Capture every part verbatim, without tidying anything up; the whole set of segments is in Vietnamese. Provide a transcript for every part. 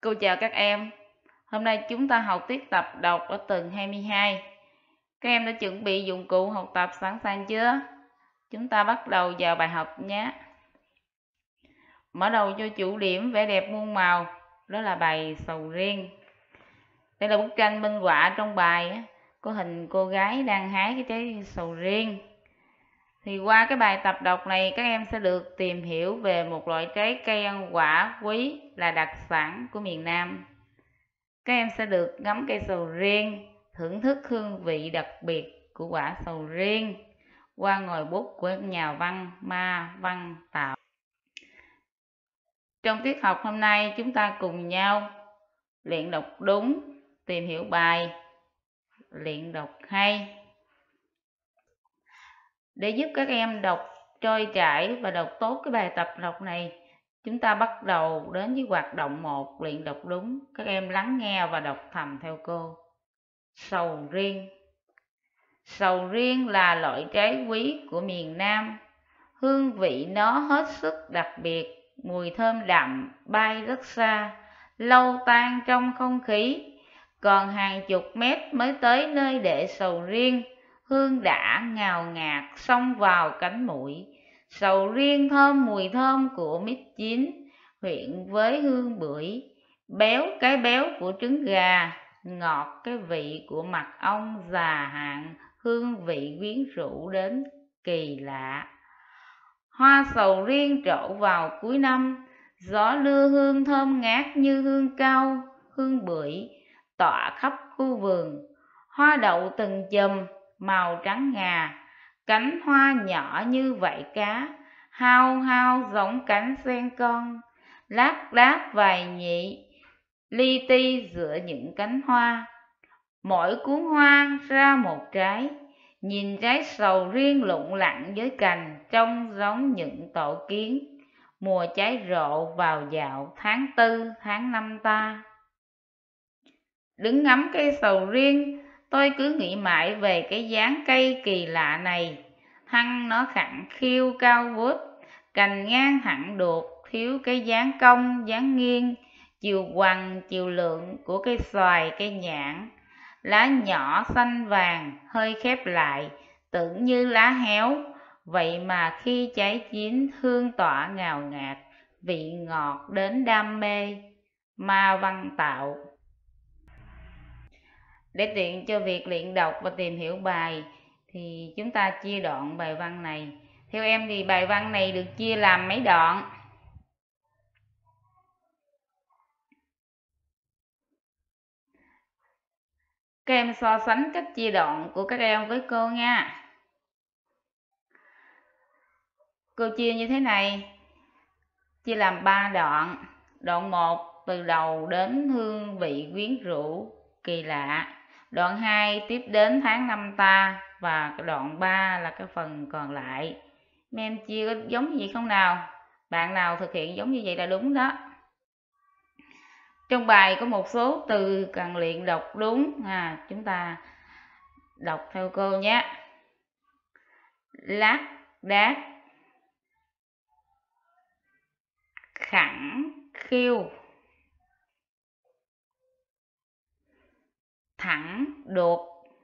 Cô chào các em. Hôm nay chúng ta học tiếp tập đọc ở tuần hai mươi hai. Các em đã chuẩn bị dụng cụ học tập sẵn sàng chưa? Chúng ta bắt đầu vào bài học nhé. Mở đầu cho chủ điểm vẽ đẹp muôn màu, đó là bài sầu riêng. Đây là bức tranh minh họa trong bài, có hình cô gái đang hái cái trái sầu riêng. Thì qua cái bài tập đọc này, các em sẽ được tìm hiểu về một loại trái cây ăn quả quý là đặc sản của miền Nam. Các em sẽ được ngắm cây sầu riêng, thưởng thức hương vị đặc biệt của quả sầu riêng qua ngòi bút của nhà văn Ma Văn Tạo. Trong tiết học hôm nay, chúng ta cùng nhau luyện đọc đúng, tìm hiểu bài, luyện đọc hay. Để giúp các em đọc trôi chảy và đọc tốt cái bài tập đọc này, chúng ta bắt đầu đến với hoạt động một, luyện đọc đúng. Các em lắng nghe và đọc thầm theo cô. Sầu riêng. Sầu riêng là loại trái quý của miền Nam. Hương vị nó hết sức đặc biệt, mùi thơm đậm, bay rất xa, lâu tan trong không khí. Còn hàng chục mét mới tới nơi để sầu riêng, hương đã ngào ngạt xông vào cánh mũi. Sầu riêng thơm mùi thơm của mít chín, quyện với hương bưởi, béo cái béo của trứng gà, ngọt cái vị của mật ong già hạn, hương vị quyến rũ đến kỳ lạ. Hoa sầu riêng trổ vào cuối năm, gió đưa hương thơm ngát như hương cau, hương bưởi tỏa khắp khu vườn. Hoa đậu từng chùm màu trắng ngà, cánh hoa nhỏ như vảy cá, hao hao giống cánh sen con, lác đác vài nhị li ti giữa những cánh hoa. Mỗi cuốn hoa ra một trái, nhìn trái sầu riêng lụng lặng với cành, trông giống những tổ kiến. Mùa trái rộ vào dạo tháng tư tháng năm ta. Đứng ngắm cây sầu riêng, tôi cứ nghĩ mãi về cái dáng cây kỳ lạ này. Thân nó khẳng khiu cao vút, cành ngang thẳng đuột, thiếu cái dáng cong dáng nghiêng, chiều hoằng chiều lượng của cây xoài cây nhãn. Lá nhỏ xanh vàng hơi khép lại, tưởng như lá héo, vậy mà khi trái chín hương tỏa ngào ngạt, vị ngọt đến đam mê. Ma Văn Tạo. Để tiện cho việc luyện đọc và tìm hiểu bài thì chúng ta chia đoạn bài văn này. Theo em thì bài văn này được chia làm mấy đoạn? Các em so sánh cách chia đoạn của các em với cô nha. Cô chia như thế này, chia làm ba đoạn. Đoạn một từ đầu đến hương vị quyến rũ kỳ lạ. Đoạn hai tiếp đến tháng năm ta, và đoạn ba là cái phần còn lại. Mấy em chia có giống như vậy không nào? Bạn nào thực hiện giống như vậy là đúng đó. Trong bài có một số từ cần luyện đọc đúng, à, chúng ta đọc theo cô nhé. Lác đác, khẳng khiu, thẳng đột.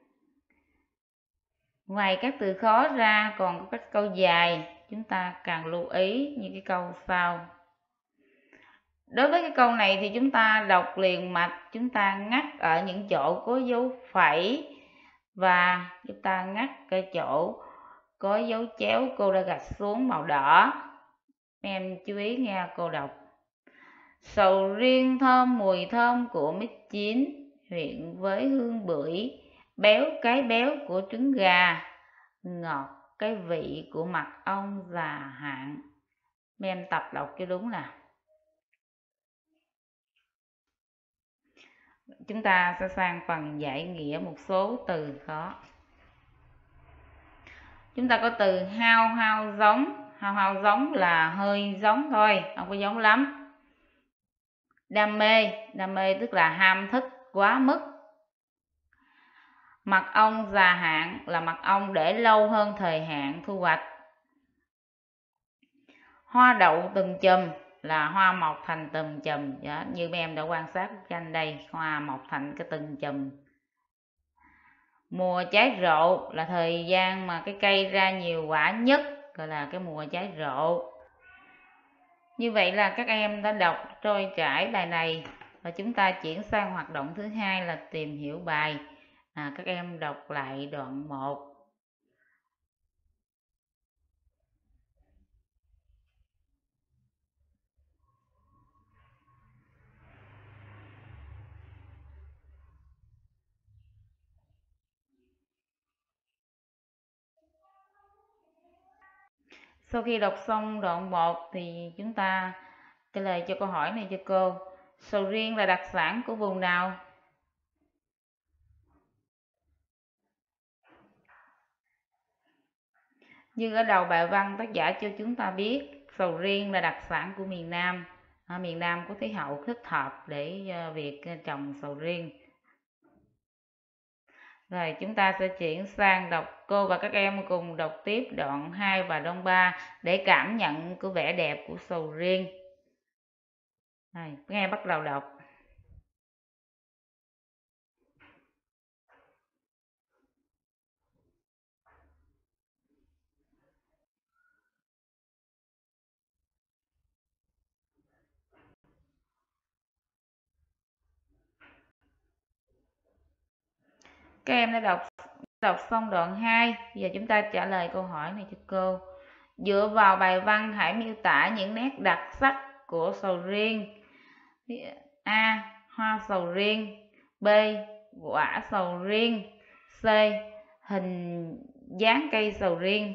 Ngoài các từ khó ra còn có các câu dài, chúng ta cần lưu ý như cái câu sau. Đối với cái câu này thì chúng ta đọc liền mạch, chúng ta ngắt ở những chỗ có dấu phẩy và chúng ta ngắt cái chỗ có dấu chéo cô đã gạch xuống màu đỏ. Em chú ý nghe cô đọc. Sầu riêng thơm mùi thơm của mít chín, quyện với hương bưởi, béo cái béo của trứng gà, ngọt cái vị của mật ong già hạn. Em tập đọc cho đúng nào. Chúng ta sẽ sang phần giải nghĩa một số từ khó. Chúng ta có từ hao hao giống. Hao hao giống là hơi giống thôi, không có giống lắm. Đam mê, đam mê tức là ham thích quá mức. Mật ong già hạn là mật ong để lâu hơn thời hạn thu hoạch. Hoa đậu từng chùm, là hoa mọc thành từng chùm. Đó, như mấy em đã quan sát bức tranh đây, hoa mọc thành cái từng chùm. Mùa trái rộ là thời gian mà cái cây ra nhiều quả nhất, gọi là cái mùa trái rộ. Như vậy là các em đã đọc trôi chảy bài này, và chúng ta chuyển sang hoạt động thứ hai là tìm hiểu bài. À, các em đọc lại đoạn một. Sau khi đọc xong đoạn một thì chúng ta trả lời cho câu hỏi này cho cô. Sầu riêng là đặc sản của vùng nào? Như ở đầu bài văn tác giả cho chúng ta biết sầu riêng là đặc sản của miền Nam. À, miền Nam có khí hậu thích hợp để uh, việc trồng sầu riêng. Rồi chúng ta sẽ chuyển sang đọc, cô và các em cùng đọc tiếp đoạn hai và đoạn ba để cảm nhận của vẻ đẹp của sầu riêng. Rồi, nghe bắt đầu đọc. Các em đã đọc đọc xong đoạn hai, giờ chúng ta trả lời câu hỏi này cho cô. Dựa vào bài văn hãy miêu tả những nét đặc sắc của sầu riêng. A. Hoa sầu riêng. B. Quả sầu riêng. C. Hình dáng cây sầu riêng.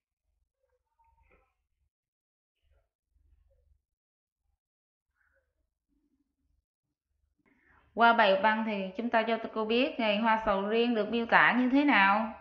Qua bài văn thì chúng ta cho cô biết ngày hoa sầu riêng được miêu tả như thế nào.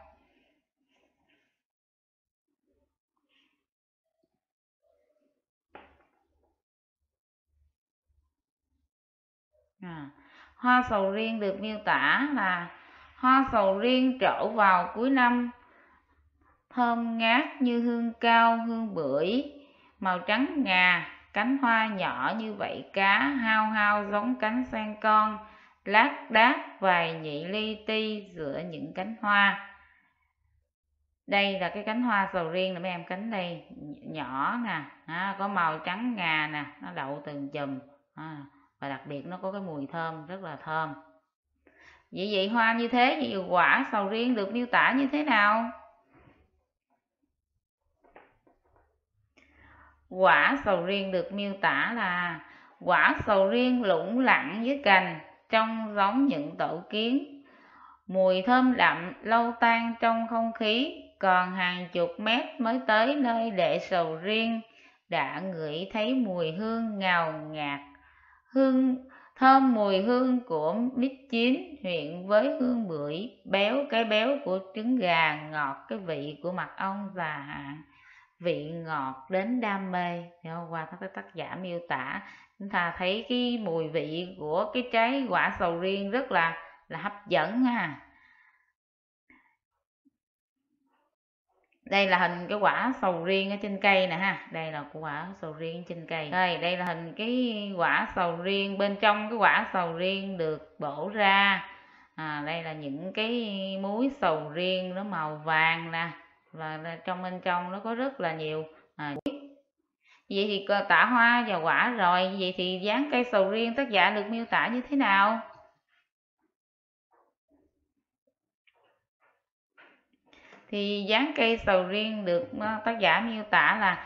À, hoa sầu riêng được miêu tả là hoa sầu riêng trổ vào cuối năm, thơm ngát như hương cao, hương bưởi, màu trắng ngà, cánh hoa nhỏ như vậy cá, hao hao giống cánh sen con, lác đác vài nhị li ti giữa những cánh hoa. Đây là cái cánh hoa sầu riêng nè mấy em, cánh đây nhỏ nè, à, có màu trắng ngà nè, nó đậu từng chùm, à, và đặc biệt nó có cái mùi thơm rất là thơm. Vậy vậy hoa như thế thì quả sầu riêng được miêu tả như thế nào? Quả sầu riêng được miêu tả là quả sầu riêng lủng lẳng dưới cành, trông giống những tổ kiến, mùi thơm đậm lâu tan trong không khí, còn hàng chục mét mới tới nơi để sầu riêng đã ngửi thấy mùi hương ngào ngạt, hương thơm mùi hương của mít chín huyện với hương bưởi, béo cái béo của trứng gà, ngọt cái vị của mật ong già hạn, vị ngọt đến đam mê. Qua các tác giả miêu tả chúng ta thấy cái mùi vị của cái trái quả sầu riêng rất là là hấp dẫn ha. Đây là hình cái quả sầu riêng ở trên cây nè ha, đây là quả sầu riêng trên cây. Đây, đây là hình cái quả sầu riêng, bên trong cái quả sầu riêng được bổ ra. À, đây là những cái múi sầu riêng nó màu vàng nè, và trong bên trong nó có rất là nhiều. À, vậy thì tả hoa và quả rồi, vậy thì dáng cây sầu riêng tác giả được miêu tả như thế nào? Thì dáng cây sầu riêng được tác giả miêu tả là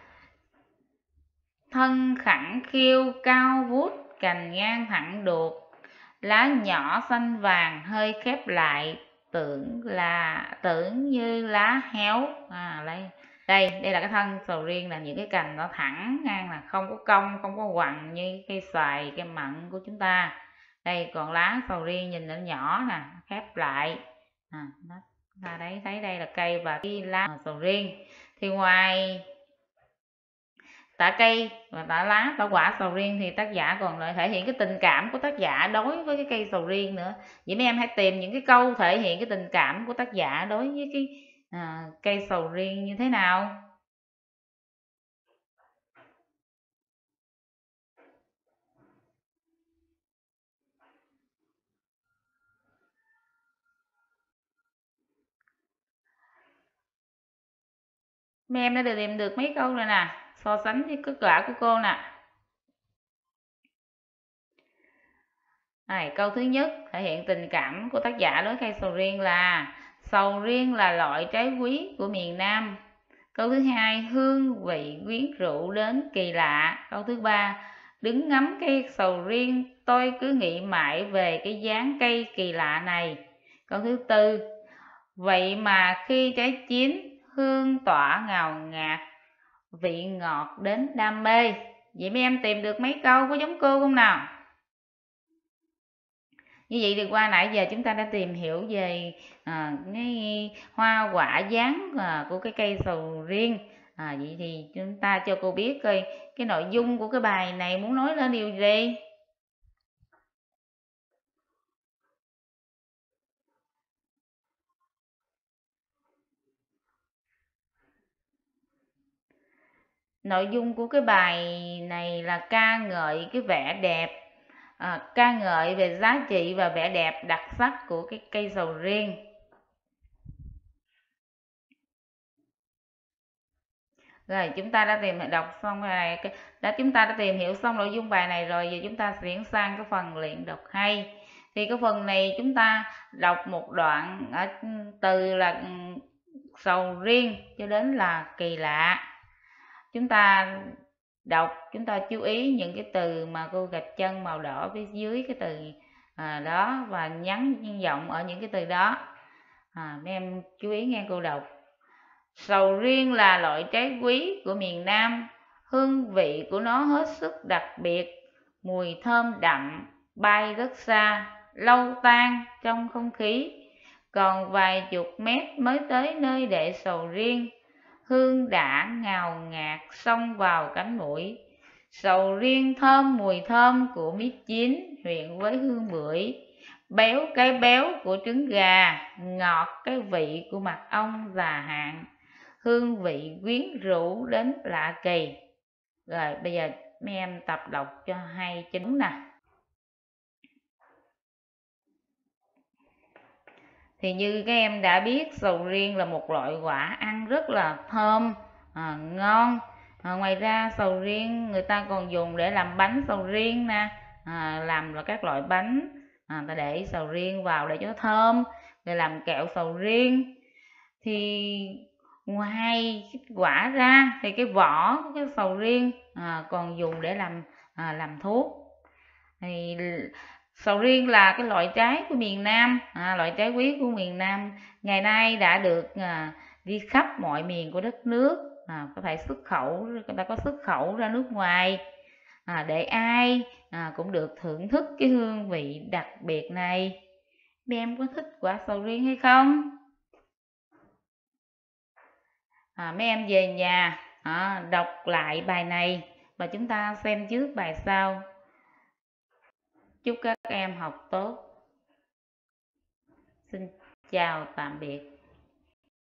thân khẳng khiu cao vút, cành ngang thẳng đuột, lá nhỏ xanh vàng hơi khép lại, tưởng là tưởng như lá héo. À, đây đây đây là cái thân sầu riêng, là những cái cành nó thẳng ngang, là không có cong không có quằn như cây xoài cây mận của chúng ta. Đây còn lá sầu riêng nhìn nó nhỏ nè, khép lại. À, đó. Ta đấy thấy đây là cây và cái lá sầu riêng. Thì ngoài tả cây và tả lá, tả quả sầu riêng thì tác giả còn lại thể hiện cái tình cảm của tác giả đối với cái cây sầu riêng nữa. Vậy mấy em hãy tìm những cái câu thể hiện cái tình cảm của tác giả đối với cái à, cây sầu riêng như thế nào. Mấy em đã được tìm được mấy câu rồi nè, so sánh với kết quả của cô nè. Này, câu thứ nhất thể hiện tình cảm của tác giả đối cây sầu riêng là sầu riêng là loại trái quý của miền Nam. Câu thứ hai, hương vị quyến rũ đến kỳ lạ. Câu thứ ba, đứng ngắm cây sầu riêng tôi cứ nghĩ mãi về cái dáng cây kỳ lạ này. Câu thứ tư, vậy mà khi trái chín hương tỏa ngào ngạt, vị ngọt đến đam mê. Vậy mấy em tìm được mấy câu có giống cô không nào? Như vậy thì qua nãy giờ chúng ta đã tìm hiểu về à, cái hoa quả dáng à, của cái cây sầu riêng. À, vậy thì chúng ta cho cô biết coi cái nội dung của cái bài này muốn nói lên điều gì. Nội dung của cái bài này là ca ngợi cái vẻ đẹp, à, ca ngợi về giá trị và vẻ đẹp đặc sắc của cái cây sầu riêng. Rồi chúng ta đã tìm đọc xong bài này, đã chúng ta đã tìm hiểu xong nội dung bài này rồi, giờ chúng ta chuyển sang cái phần luyện đọc hay. Thì cái phần này chúng ta đọc một đoạn ở từ là sầu riêng cho đến là kỳ lạ. Chúng ta đọc, chúng ta chú ý những cái từ mà cô gạch chân màu đỏ phía dưới cái từ à, đó và nhấn giọng ở những cái từ đó. À, mấy em chú ý nghe cô đọc. Sầu riêng là loại trái quý của miền Nam, hương vị của nó hết sức đặc biệt, mùi thơm đậm, bay rất xa, lâu tan trong không khí, còn vài chục mét mới tới nơi để sầu riêng. Hương đã ngào ngạt xông vào cánh mũi. Sầu riêng thơm mùi thơm của mít chín huyện với hương bưởi, béo cái béo của trứng gà, ngọt cái vị của mật ong già hạn, hương vị quyến rũ đến lạ kỳ. Rồi bây giờ mấy em tập đọc cho hay cho đúng nè. Thì như các em đã biết, sầu riêng là một loại quả ăn rất là thơm, à, ngon. À, ngoài ra sầu riêng người ta còn dùng để làm bánh sầu riêng nè, à, làm là các loại bánh, à, ta để sầu riêng vào để cho thơm, rồi làm kẹo sầu riêng. Thì ngoài quả ra thì cái vỏ của cái sầu riêng à, còn dùng để làm à, làm thuốc. Thì sầu riêng là cái loại trái của miền Nam, à, loại trái quý của miền Nam, ngày nay đã được à, đi khắp mọi miền của đất nước, à, có thể xuất khẩu, người ta có xuất khẩu ra nước ngoài, à, để ai à, cũng được thưởng thức cái hương vị đặc biệt này. Mấy em có thích quả sầu riêng hay không? À, mấy em về nhà à, đọc lại bài này và chúng ta xem trước bài sau. Chúc các em học tốt. Xin chào tạm biệt.